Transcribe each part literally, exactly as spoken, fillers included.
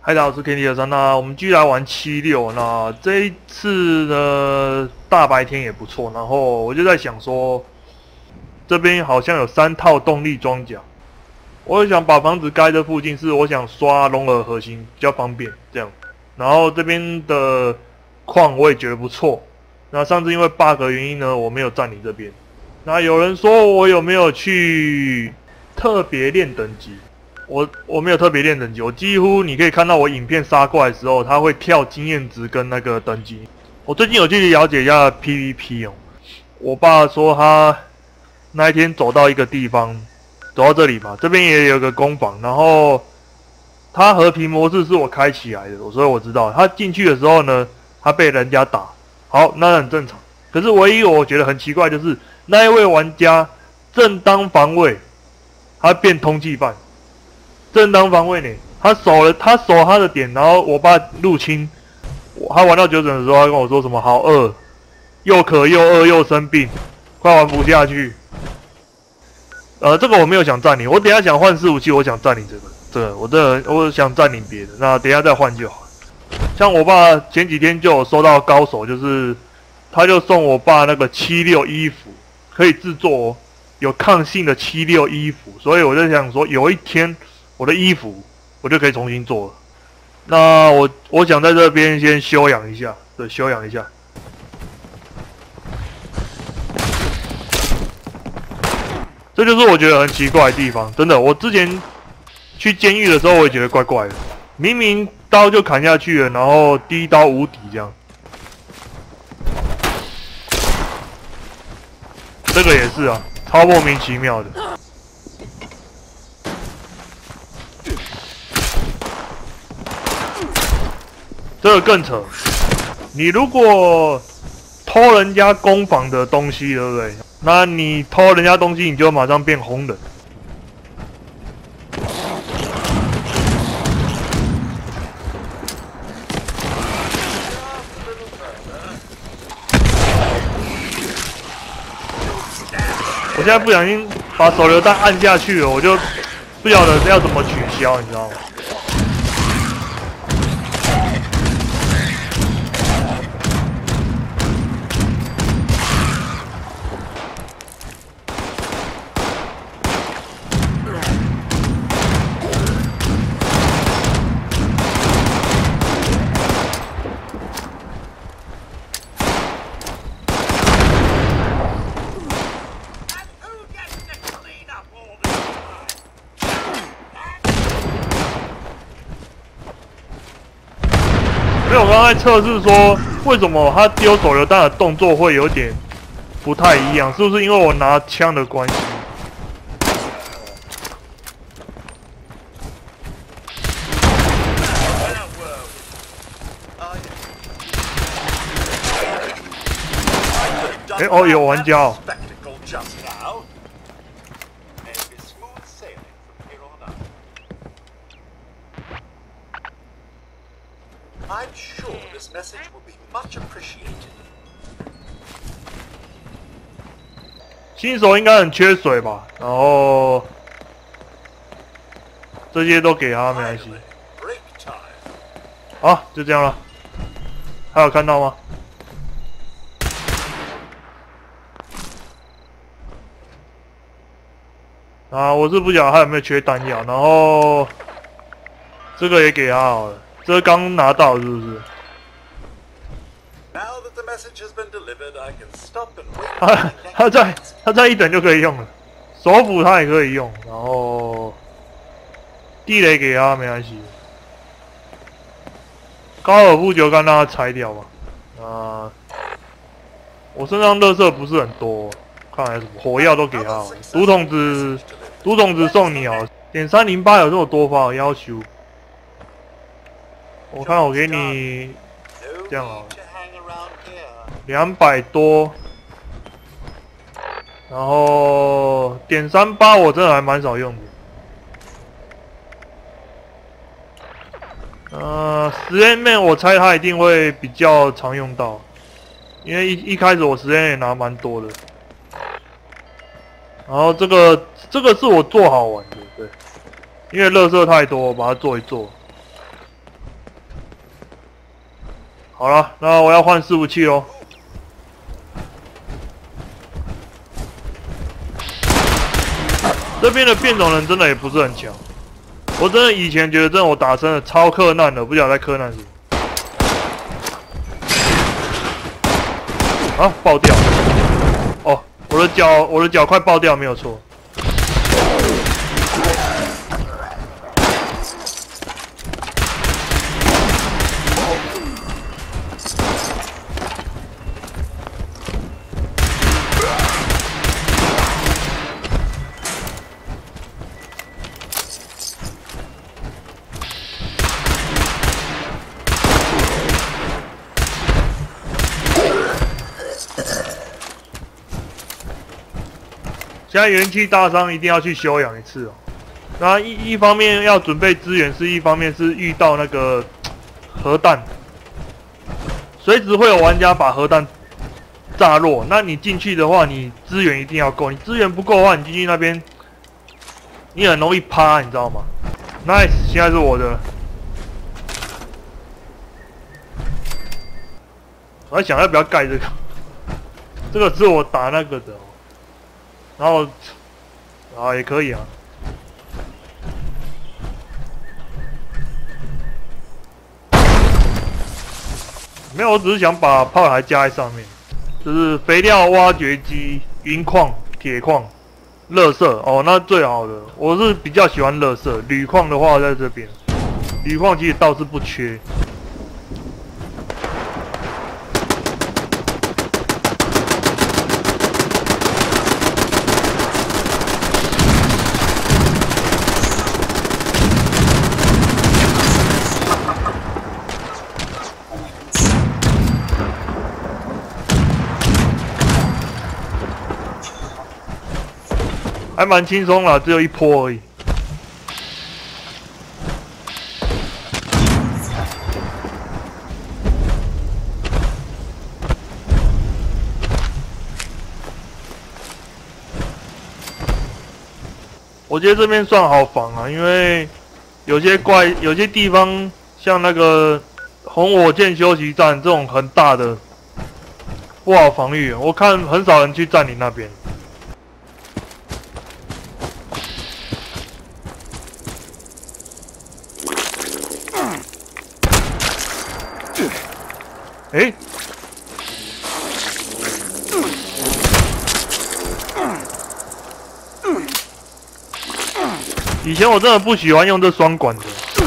嗨，大家好，我是 K T 二三。那我们继续来玩七六。那这一次呢，大白天也不错。然后我就在想说，这边好像有三套动力装甲，我就想把房子盖在附近，是我想刷龙耳核心比较方便这样。然后这边的矿我也觉得不错。那上次因为 bug 的原因呢，我没有占领这边。那有人说我有没有去特别练等级？我我没有特别练等级，我几乎你可以看到我影片杀怪的时候，它会跳经验值跟那个等级。我最近有去了解一下 P V P 哦。我爸说他那一天走到一个地方，走到这里嘛，这边也有个工坊，然后他和平模式是我开起来的，所以我知道他进去的时候呢，他被人家打，好，那很正常。可是唯一我觉得很奇怪就是那一位玩家正当防卫，他变通缉犯。正当防卫呢，他守了，他守他的点，然后我爸入侵，他玩到九等的时候，他跟我说什么好饿，又渴又饿又生病，快玩不下去。呃，这个我没有想占领，我等一下想换四五七，我想占领这个，这个我这个我想占领别的，那等一下再换就好。像我爸前几天就有收到高手，就是他就送我爸那个七六衣服，可以制作哦，有抗性的七六衣服，所以我就想说，有一天。我的衣服我就可以重新做了。那我我想在这边先休养一下，对，休养一下。这就是我觉得很奇怪的地方，真的。我之前去监狱的时候，我也觉得怪怪的，明明刀就砍下去了，然后第一刀无敌这样。这个也是啊，超莫名其妙的。这个更扯，你如果偷人家工坊的东西，对不对？那你偷人家东西，你就马上变红人。我现在不小心把手榴弹按下去了，我就不晓得要怎么取消，你知道吗？因为我刚才测试说，为什么他丢手榴弹的动作会有点不太一样？是不是因为我拿枪的关系？哎、欸、哦，有玩家哦。 I'm sure this message will be much appreciated. 新手应该很缺水吧？然后这些都给他没关系。好，就这样了。还有看到吗？啊，我是不晓得他有没有缺弹药，然后这个也给他好了。这刚拿到是不是？他他在他在一等就可以用了，手斧他也可以用，然后地雷给他没关系。高尔夫球杆让他拆掉吧。啊，我身上垃圾不是很多，看来什么火药都给他好了。毒筒子毒筒子送你好，点三零八有这么多发，要求。我看我给你这样好了，两百多，然后点三八我真的还蛮少用的。呃，实验面我猜他一定会比较常用到，因为一一开始我实验也拿蛮多的。然后这个这个是我做好玩的，对，因为垃圾太多，我把它做一做。 好了，那我要换伺服器喽。这边的变种人真的也不是很强，我真的以前觉得这种打真的超克难的，不晓得在克难什么。啊，爆掉！哦，我的脚，我的脚快爆掉，没有错。现在元气大伤一定要去休养一次哦。那一一方面要准备资源，是一方面是遇到那个核弹，随时会有玩家把核弹炸落。那你进去的话，你资源一定要够。你资源不够的话，你进去那边，你很容易趴，你知道吗 ？Nice， 现在是我的。我在想要不要盖这个，这个是我打那个的、哦。然后，啊也可以啊。没有，我只是想把炮台加在上面，就是肥料挖掘机、银矿、铁矿、垃圾哦，那最好的。我是比较喜欢垃圾，铝矿的话在这边，铝矿其实倒是不缺。还蛮轻松啦，只有一波而已。我觉得这边算好防啊，因为有些怪，有些地方像那个红火箭休息站这种很大的不好防御，我看很少人去占领那边。哎，以前我真的不喜欢用这双管的，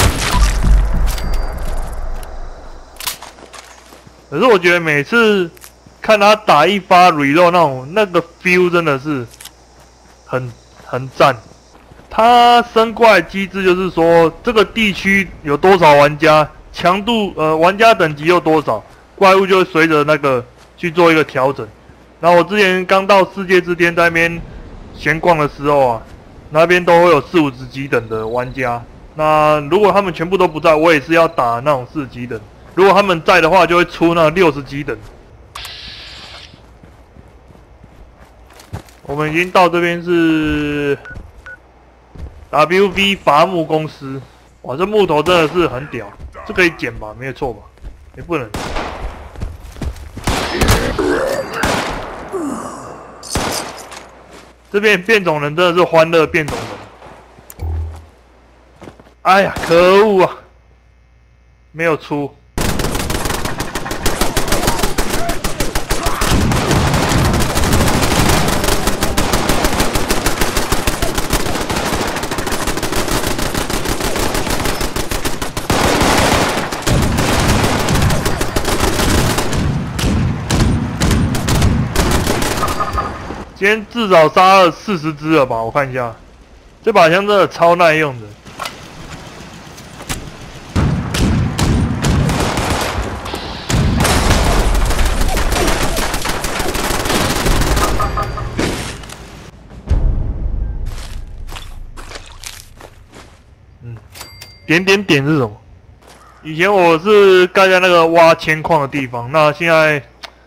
可是我觉得每次看他打一发 reload 那种那个 feel 真的是很很赞。它升怪机制就是说，这个地区有多少玩家，强度呃玩家等级有多少。怪物就会随着那个去做一个调整。然后我之前刚到世界之巅在那边闲逛的时候啊，那边都会有四五十级等的玩家。那如果他们全部都不在，我也是要打那种四级等。如果他们在的话，就会出那六十级等。我们已经到这边是 W V 伐木公司。哇，这木头真的是很屌，这可以捡吧？没有错吧？也不能。这边变种人真的是欢乐变种人。哎呀，可恶啊！没有出。今天至少杀了四十只了吧？我看一下，这把枪真的超耐用的。嗯，点点点是什么？以前我是盖在那个挖铅矿的地方，那现在。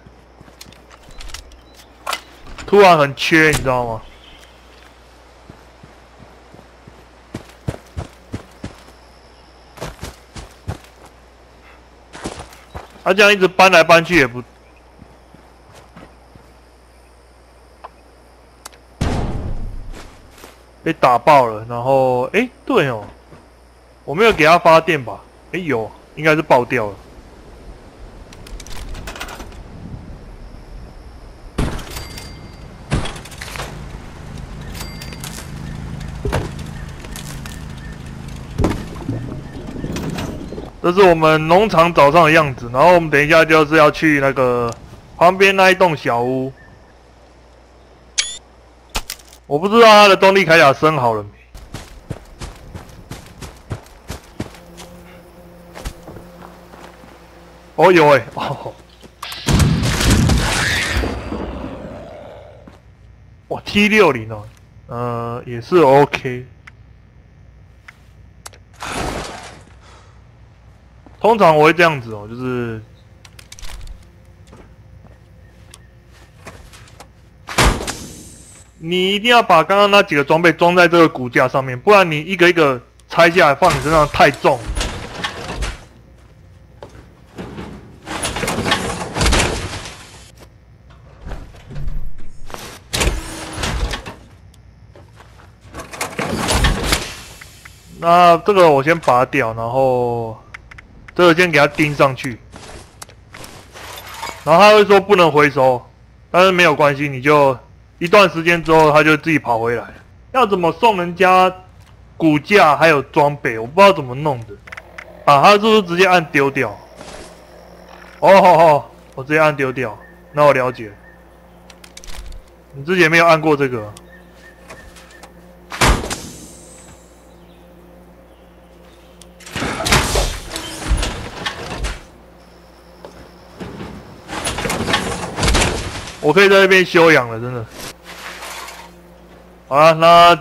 突然很缺，你知道吗？ 他、啊、这样一直搬来搬去也不。被打爆了，然后哎、欸，对哦，我没有给他发电吧？哎、欸、有，应该是爆掉了。这是我们农场早上的样子，然后我们等一下就是要去那个旁边那一栋小屋。我不知道它的动力铠甲升好了没。哦，有哎、欸，哦，哇 ，T 六十哦，呃，也是 OK。通常我会这样子哦，就是你一定要把刚刚那几个装备装在这个骨架上面，不然你一个一个拆下来放你身上太重了。那这个我先拔掉，然后这个先给它钉上去，然后他会说不能回收，但是没有关系，你就一段时间之后，他就自己跑回来。要怎么送人家骨架还有装备，我不知道怎么弄的。啊，他是不是直接按丢掉？哦好好，我直接按丢掉，那我了解。你之前没有按过这个。我可以在那边休养了，真的。好了，那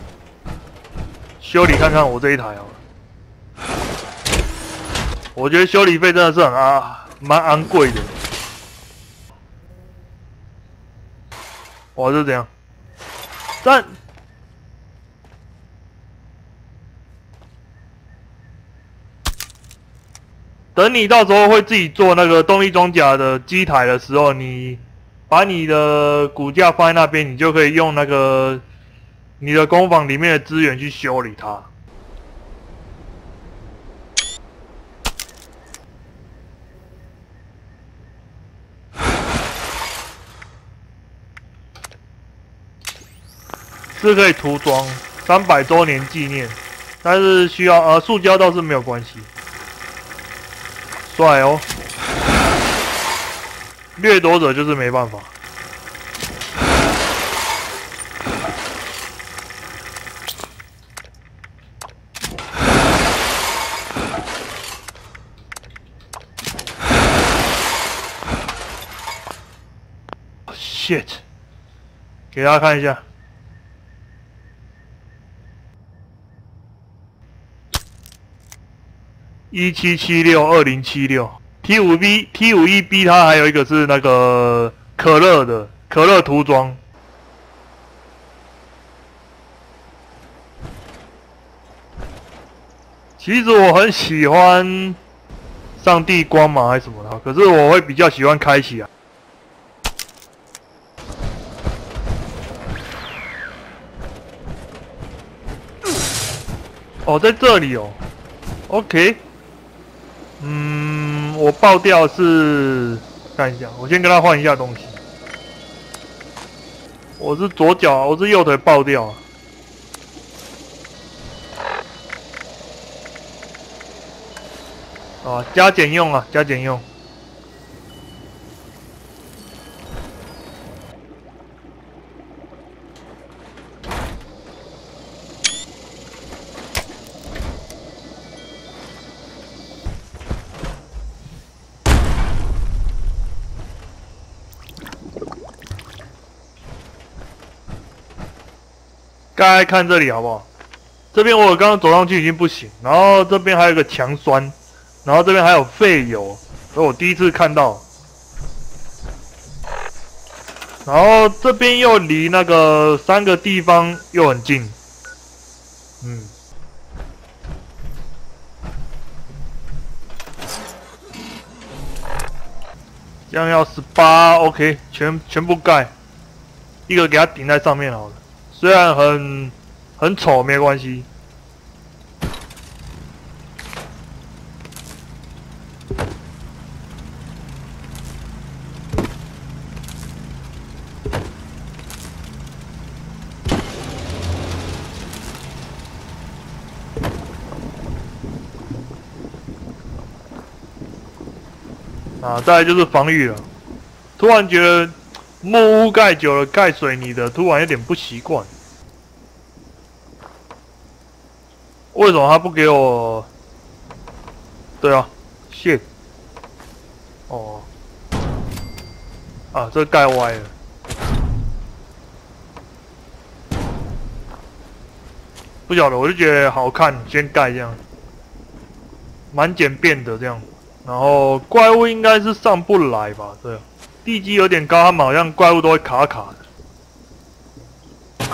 修理看看我这一台好了。我觉得修理费真的是很啊，蛮昂贵的。哇，这怎样？但等你到时候会自己做那个动力装甲的机台的时候，你。把你的骨架放在那边，你就可以用那个你的工坊里面的资源去修理它。是可以涂装，三百周年纪念，但是需要呃塑胶倒是没有关系。帅哦！掠夺者就是没办法。shit， 给大家看一下。一七七六二零七六 T 五 B T 五 E B 它还有一个是那个可乐的可乐涂装。其实我很喜欢上帝光芒还是什么的，可是我会比较喜欢开起来。哦，在这里哦 ，OK。嗯，我爆掉是看一下，我先跟他换一下东西。我是左脚，我是右腿爆掉啊。啊，加减用啊，加减用。大家看这里好不好？这边我刚刚走上去已经不行，然后这边还有一个强酸，然后这边还有废油，所以我第一次看到。然后这边又离那个三个地方又很近，嗯。 这样要十八 ，OK， 全全部盖，一个给它顶在上面好了。虽然很很丑，没关系。啊，再来就是防御了。突然觉得木屋盖久了，盖水泥的，突然有点不习惯。为什么他不给我？对啊，谢。哦。啊，这盖歪了。不晓得，我就觉得好看，先盖这样，蛮简便的这样。然后怪物应该是上不来吧？对，地基有点高，他们好像怪物都会卡卡的。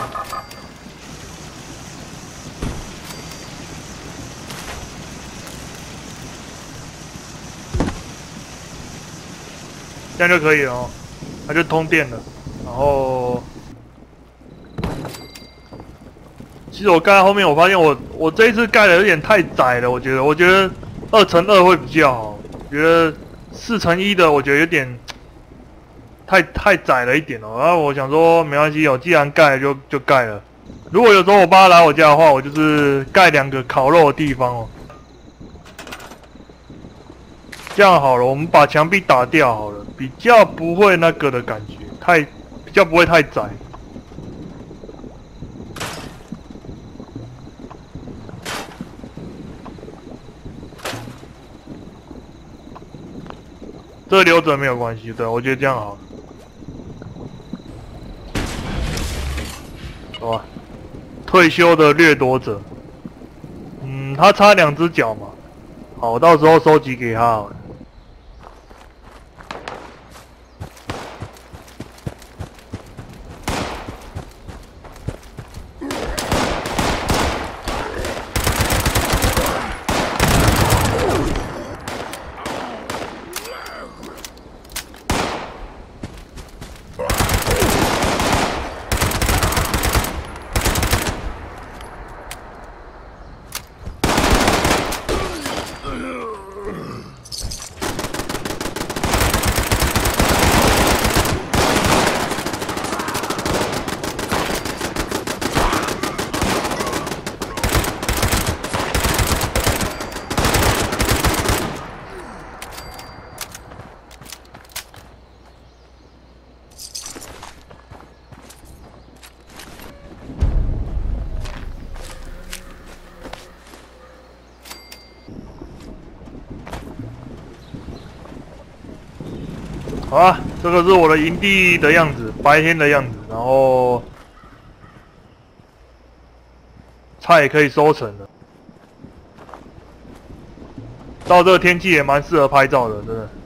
这样就可以了哦，它就通电了。然后，其实我盖在后面，我发现我我这一次盖的有点太窄了，我觉得，我觉得二乘二会比较好。我觉得四乘一的，我觉得有点太太窄了一点哦。然后我想说，没关系哦，既然盖了就就盖了。如果有时候我爸来我家的话，我就是盖两个烤肉的地方哦。这样好了，我们把墙壁打掉好了，比较不会那个的感觉，太比较不会太窄。这个留着没有关系，对，我觉得这样好了。好吧，退休的掠夺者，嗯，他差两只脚嘛，好，到时候收集给他好了。好啊，这个是我的营地的样子，白天的样子，然后菜也可以收成了。照这个天气也蛮适合拍照的，真的。